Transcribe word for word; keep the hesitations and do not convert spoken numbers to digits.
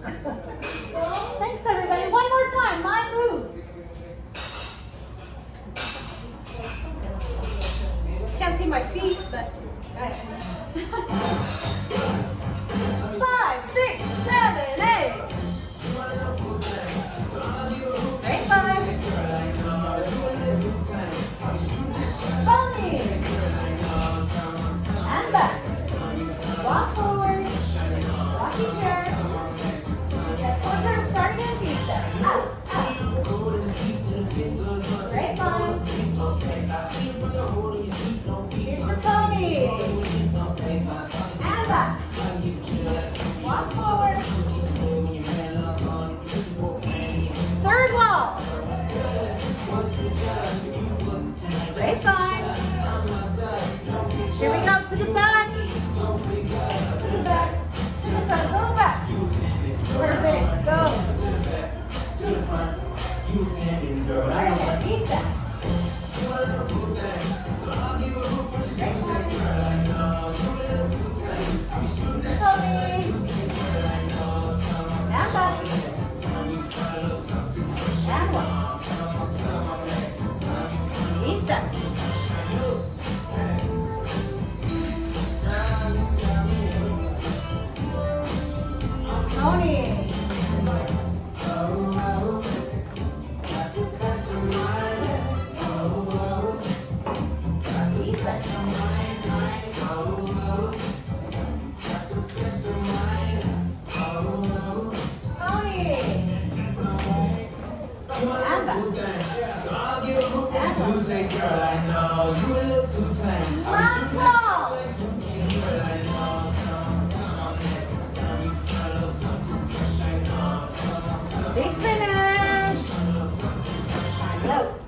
Thanks, everybody. One more time. My move. Can't see my feet, but. Five, six, seven, eight. Great five. Pony. And back. Walk forward. Rocking chair. Step forward. Start again. Feet step. Out. Out. Great five. Here's your pony. And back. Walk forward. Third wall. Great five. Here we go to the back. To the back. To the front. Go back. Perfect. Go. To the front. Start again. Knee step. Great five. Pony. And back. And one. Knee step. Pony. Last ball. Big finish. Go.